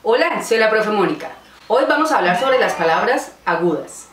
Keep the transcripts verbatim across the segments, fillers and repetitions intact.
Hola, soy la profe Mónica. Hoy vamos a hablar sobre las palabras agudas.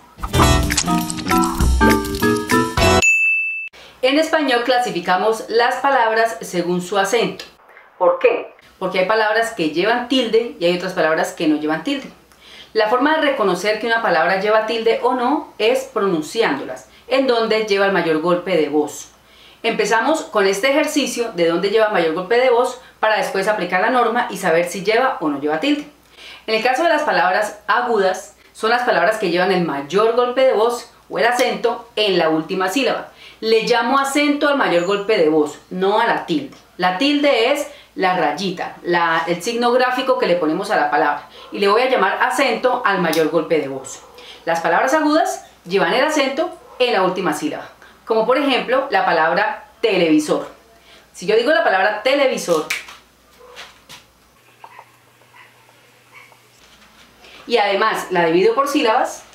En español clasificamos las palabras según su acento. ¿Por qué? Porque hay palabras que llevan tilde y hay otras palabras que no llevan tilde. La forma de reconocer que una palabra lleva tilde o no es pronunciándolas, en donde lleva el mayor golpe de voz. Empezamos con este ejercicio de dónde lleva mayor golpe de voz para después aplicar la norma y saber si lleva o no lleva tilde. En el caso de las palabras agudas, son las palabras que llevan el mayor golpe de voz o el acento en la última sílaba. Le llamo acento al mayor golpe de voz, no a la tilde. La tilde es la rayita, la, el signo gráfico que le ponemos a la palabra. Y le voy a llamar acento al mayor golpe de voz. Las palabras agudas llevan el acento en la última sílaba. Como por ejemplo la palabra televisor. Si yo digo la palabra televisor y además la divido por sílabas,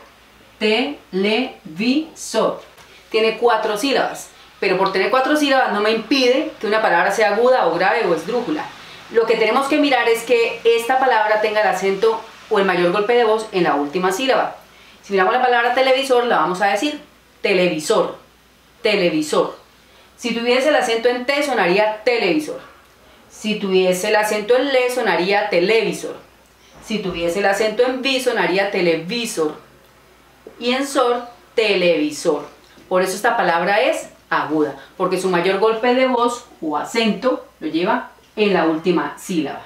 televisor tiene cuatro sílabas, pero por tener cuatro sílabas no me impide que una palabra sea aguda o grave o esdrújula. Lo que tenemos que mirar es que esta palabra tenga el acento o el mayor golpe de voz en la última sílaba. Si miramos la palabra televisor, la vamos a decir televisor, televisor. Si tuviese el acento en T, sonaría televisor. Si tuviese el acento en L, sonaría televisor. Si tuviese el acento en V, sonaría televisor. Y en SOR, televisor. Por eso esta palabra es aguda, porque su mayor golpe de voz o acento lo lleva en la última sílaba.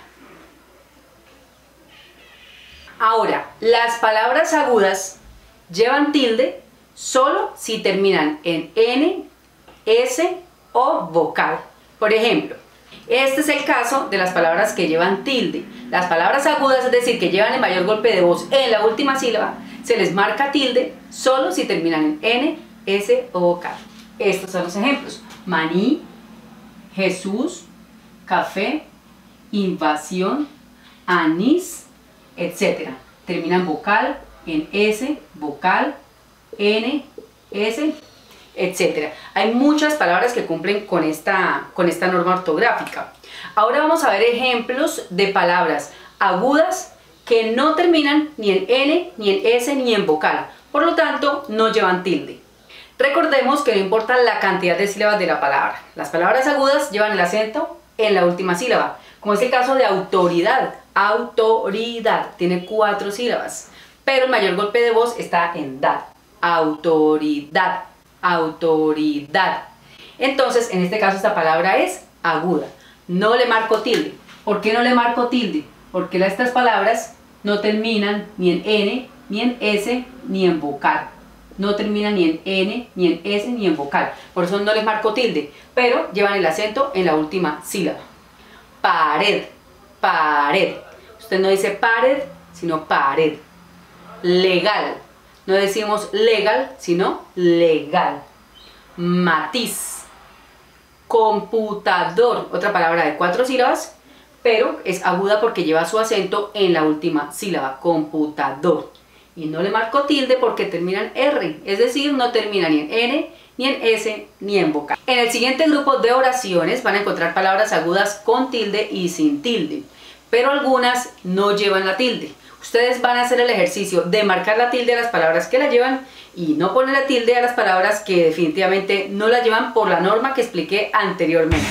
Ahora, las palabras agudas llevan tilde solo si terminan en N, S o vocal. Por ejemplo, este es el caso de las palabras que llevan tilde. Las palabras agudas, es decir, que llevan el mayor golpe de voz en la última sílaba, se les marca tilde solo si terminan en N, S o vocal. Estos son los ejemplos: maní, Jesús, café, invasión, anís, etcétera. Terminan vocal en S, vocal, N, S, etcétera. Hay muchas palabras que cumplen con esta, con esta norma ortográfica. Ahora vamos a ver ejemplos de palabras agudas que no terminan ni en N, ni en S, ni en vocal. Por lo tanto, no llevan tilde. Recordemos que no importa la cantidad de sílabas de la palabra. Las palabras agudas llevan el acento en la última sílaba, como es el caso de autoridad. Autoridad tiene cuatro sílabas, pero el mayor golpe de voz está en dad. Autoridad, autoridad. Entonces, en este caso esta palabra es aguda. No le marco tilde. ¿Por qué no le marco tilde? Porque estas palabras no terminan ni en N, ni en S, ni en vocal. No terminan ni en N, ni en S, ni en vocal. Por eso no les marco tilde, pero llevan el acento en la última sílaba. Pared, pared. Usted no dice pared, sino pared. Legal. No decimos legal, sino legal. Matiz. Computador. Otra palabra de cuatro sílabas, pero es aguda porque lleva su acento en la última sílaba. Computador. Y no le marco tilde porque termina en R, es decir, no termina ni en N, ni en S, ni en vocal. En el siguiente grupo de oraciones van a encontrar palabras agudas con tilde y sin tilde, pero algunas no llevan la tilde. Ustedes van a hacer el ejercicio de marcar la tilde a las palabras que la llevan y no poner la tilde a las palabras que definitivamente no la llevan por la norma que expliqué anteriormente.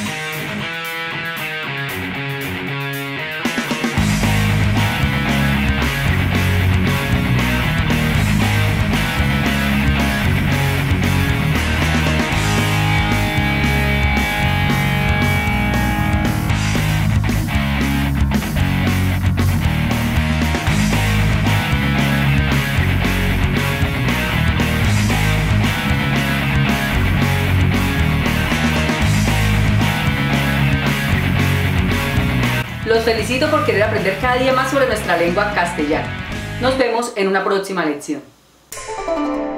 Los felicito por querer aprender cada día más sobre nuestra lengua castellana. Nos vemos en una próxima lección.